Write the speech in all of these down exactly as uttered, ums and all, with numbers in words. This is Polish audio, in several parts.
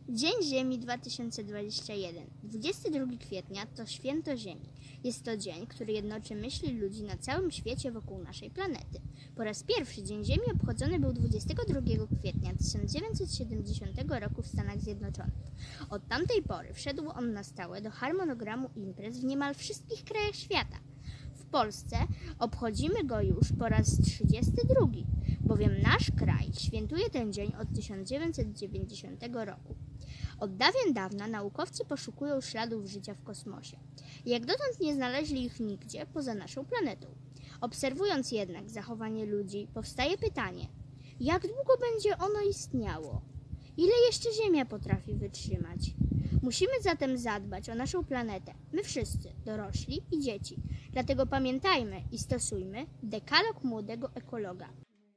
Dzień Ziemi dwa tysiące dwudziesty pierwszy. dwudziestego drugiego kwietnia to święto Ziemi. Jest to dzień, który jednoczy myśli ludzi na całym świecie wokół naszej planety. Po raz pierwszy Dzień Ziemi obchodzony był dwudziestego drugiego kwietnia tysiąc dziewięćset siedemdziesiątego roku w Stanach Zjednoczonych. Od tamtej pory wszedł on na stałe do harmonogramu imprez w niemal wszystkich krajach świata. W Polsce obchodzimy go już po raz trzydziesty drugi, bowiem nasz kraj świętuje ten dzień od tysiąc dziewięćset dziewięćdziesiątego roku. Od dawien dawna naukowcy poszukują śladów życia w kosmosie. Jak dotąd nie znaleźli ich nigdzie poza naszą planetą. Obserwując jednak zachowanie ludzi, powstaje pytanie, jak długo będzie ono istniało? Ile jeszcze Ziemia potrafi wytrzymać? Musimy zatem zadbać o naszą planetę, my wszyscy, dorośli i dzieci. Dlatego pamiętajmy i stosujmy dekalog młodego ekologa.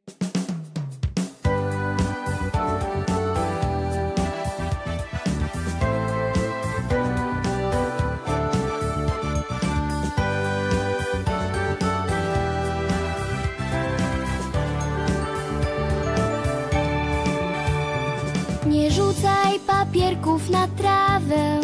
Nie rzucaj papierków na trawę,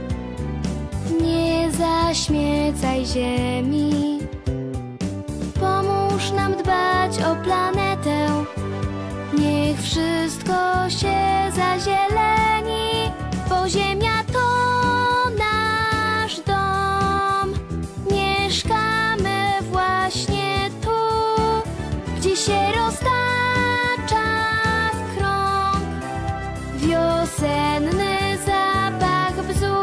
nie zaśmiecaj ziemi. Pomóż nam dbać o planetę, niech wszystko się zazieleni, bo ziemia to nasz dom. Mieszkamy właśnie tu, gdzie się roztacza w krąg wiosenny zapach bzu.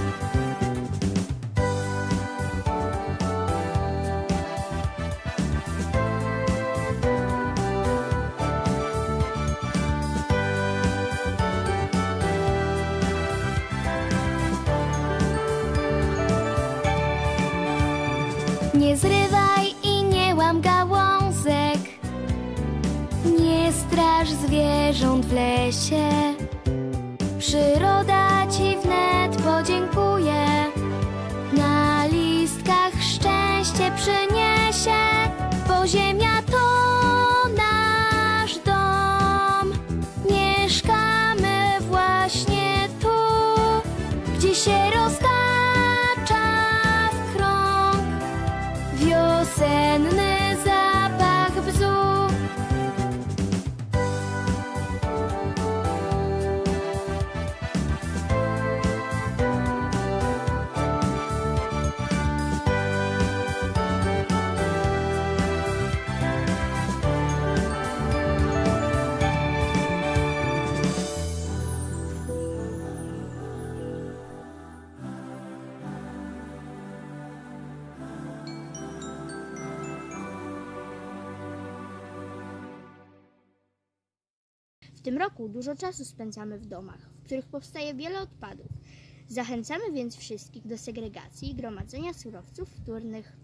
Nie zrywaj i nie łam gałązek, nie straż zwierząt w lesie. Przyroda ci wnet podziękuje, na listkach szczęście przyniesie, bo ziemia to nasz dom. Mieszkamy właśnie tu, gdzie się roztacza w krąg wiosenny zapach bzu. W tym roku dużo czasu spędzamy w domach, w których powstaje wiele odpadów. Zachęcamy więc wszystkich do segregacji i gromadzenia surowców wtórnych.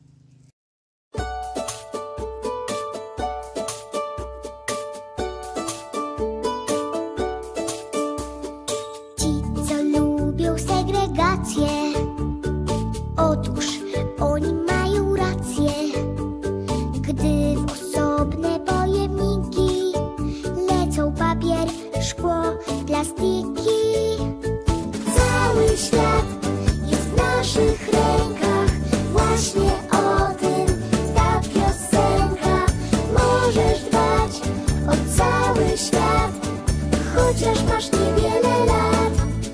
Ci, co lubią segregację, otóż oni mają rację. Gdy w osobne pojemniki lecą papier, szkło, plastiki, cały świat jest w naszych rękach. Właśnie o tym ta piosenka. Możesz dbać o cały świat, chociaż masz niewiele lat.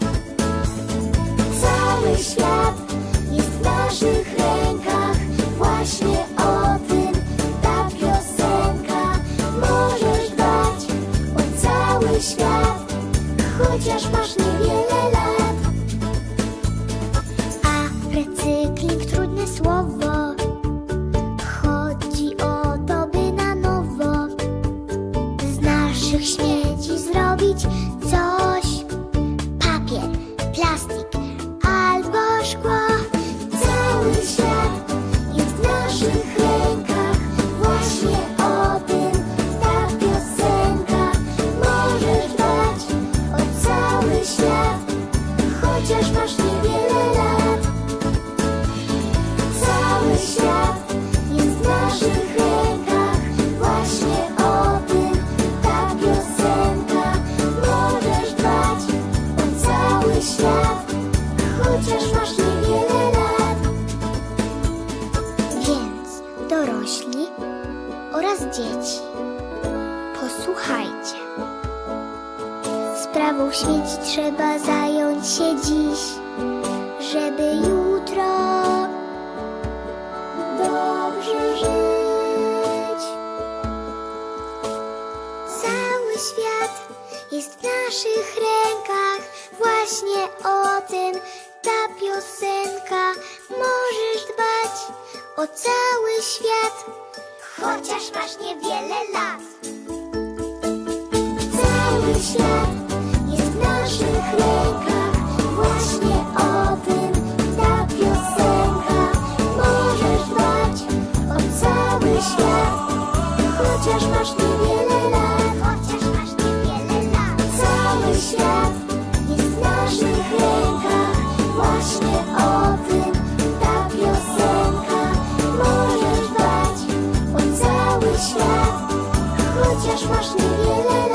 Cały świat jest w naszych rękach. Właśnie o tym ta piosenka. Możesz dbać o cały świat, chociaż masz niewiele lat. A recykling trudne słowo. Chodzi o to, by na nowo z naszych śmieci zrobić coś. Papier, plastik albo szkło. Cały świat jest w naszych rękach. Właśnie o tym ta piosenka. Możesz dbać o cały świat, chociaż masz niewiele lat. Cały świat jest w naszych rękach. Właśnie o tym ta piosenka. Możesz dzieci, posłuchajcie. Sprawą śmieci trzeba zająć się dziś, żeby jutro dobrze żyć. Cały świat jest w naszych rękach, właśnie o tym ta piosenka. Możesz dbać o cały świat, chociaż masz niewiele lat. Cały świat jest w naszych rękach, właśnie o tym ta piosenka. Możesz dbać o cały świat, chociaż masz niewiele lat. Chociaż masz niewiele lat. Cały świat jest w naszych rękach, właśnie o tym ta piosenka. Możesz dbać o cały świat, chociaż masz niewiele lat.